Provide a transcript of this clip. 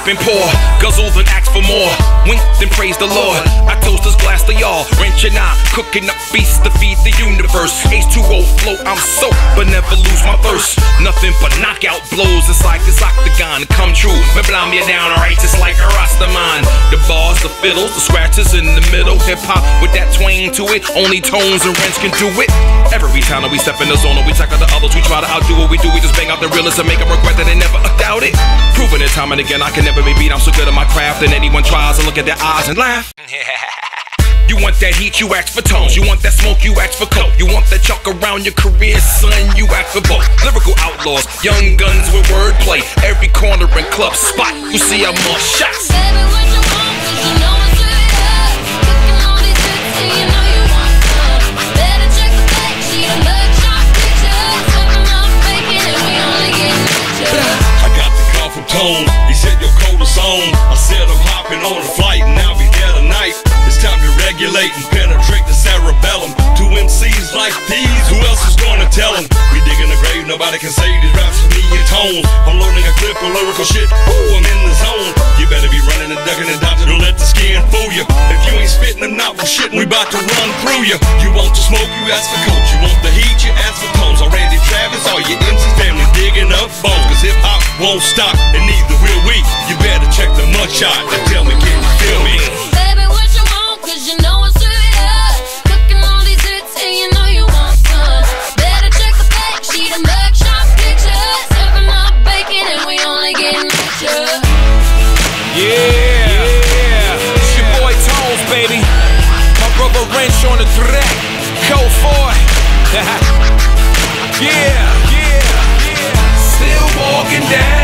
rapping poor, guzzle then ask for more. Wink then praise the Lord. I toast this glass to y'all. Wrench and I cooking up feasts to feed the universe. H2O flow, I'm soaked, but never lose my thirst. Nothing but knockout blows. It's like this octagon come true. Maybe I'm you down right, just like a Rastaman. The bars, the fiddles, the scratches in the middle. Hip hop with that twang to it. Only tones and rents can do it. Every time that we step in the zone and we tackle the others, we try to outdo what we do. We just bang out the realest and make them regret that they never doubt it. Proving it time and again, I can never be beat. I'm so good at my craft, and anyone tries to look at their eyes and laugh. You want that heat, you ask for tones. You want that smoke, you ask for coke. You want that chalk around your career, son, you ask for both. Lyrical outlaws, young guns with wordplay. Every corner and club spot, you see I'm more shots. Baby, what you want, 'cause you know it's straight up. Cooking all these hits and you know you want some. Better check the back sheet and mugshot pictures. Serving up bacon and we only getting richer. I got the call from Tone, he said your coldest on. I said I'm hopping on a flight and I'll be there tonight. It's time to regulate and penetrate the cerebellum. Two MCs like these, who else is gonna tell them? We digging the grave, nobody can say these raps for me in tones. I'm learning a clip of lyrical shit, ooh, I'm in the zone. You better be running and ducking and dodging, don't let the skin fool you. If you ain't spitting them novel shit, we bout to run through you. You want the smoke, you ask for coach. You want the heat, you ask for tones. Already Travis, all your MCs family digging up bones. Cause hip hop won't stop, and neither will we. You better check the mugshot and tell me, can you feel me? Baby, what you want, 'cause you know it's straight up. Cooking all these hits and you know you want some. Better check the fact sheet and mugshot pictures. Serving up bacon and we only getting richer. Yeah, it's your boy Tones, baby. My brother Wrench on the track. Code 4. Yeah. Still walking down